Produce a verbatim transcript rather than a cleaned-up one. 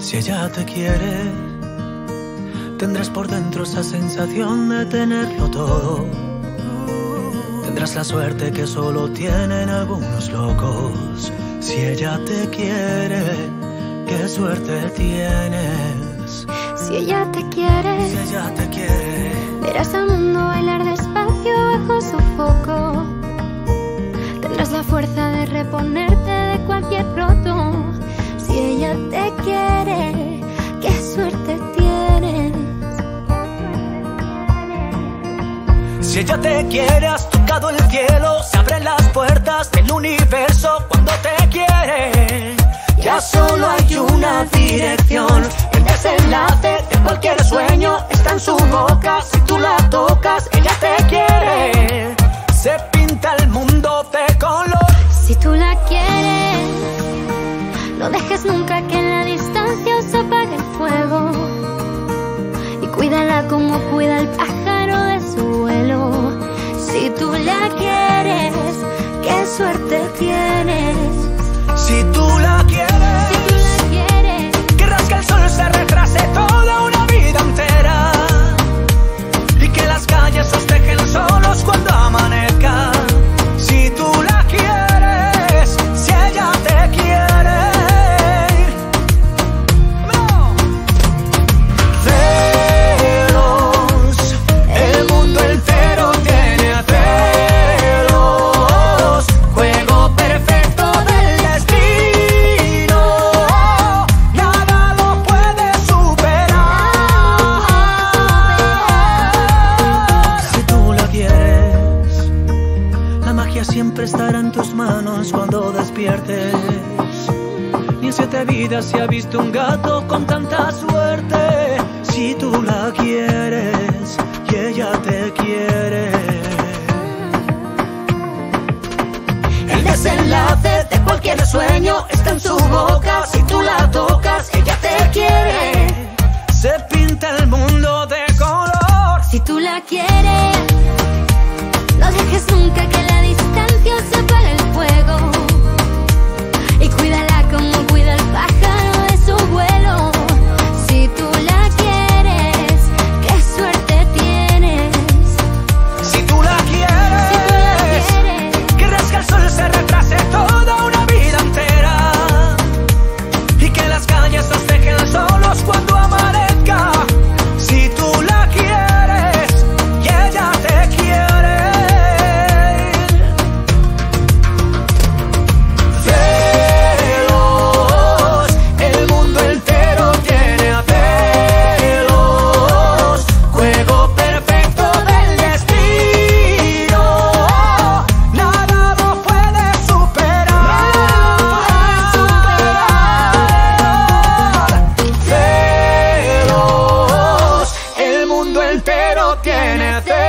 Si ella te quiere, tendrás por dentro esa sensación de tenerlo todo. Tendrás la suerte que solo tienen algunos locos. Si ella te quiere, qué suerte tienes. Si ella te quiere, si ella te quiere, verás al mundo bailar despacio bajo su foco. Tendrás la fuerza de reponerte de cualquier roto. Si ella te quiere, qué suerte tienes. Si ella te quiere, has tocado el cielo. Se abren las puertas del universo cuando te quiere. Ya solo hay una dirección. El desenlace de cualquier sueño está en su boca. Si tú la tocas, ella te quiere. Se pinta el mundo de color. Si tú la quieres, no dejes nunca que en la distancia se apague el fuego. Y cuídala como cuida el pájaro de su vuelo. Si tú la quieres, qué suerte tienes. Si tú la quieres, si tú la quieres, querrás que el sol se retrase toda una vida entera. Y que las calles os dejen solos cuando amanezca. Si tú la quieres, si ella te quiere. No. Celos, el mundo entero tiene celos. Juego perfecto del destino, nada lo puede superar. Si tú la quieres, la magia siempre estará en tus manos cuando despiertes. Ni en siete vidas se ha visto un gato con tanta suerte. Si tú la quieres y ella te quiere. El desenlace de cualquier sueño está en su boca. Si tú la tocas, ella te quiere. Se pinta el mundo de color. si tú la quieres, no dejes nunca que en la distancia se apague el fuego. Y cuídala como cuida el pájaro de su vuelo. Si tú la quieres, qué suerte tienes. Si tú la quieres, si tú la quieres, querrás que el sol se retrase toda una vida entera. Y que las calles nos dejen solos cuando amanezca. Si tú la quieres y ella te quiere. Celos, el mundo entero tiene a celos. Juego perfecto del destino, nada lo puede superar. Celos, el mundo entero tiene celos.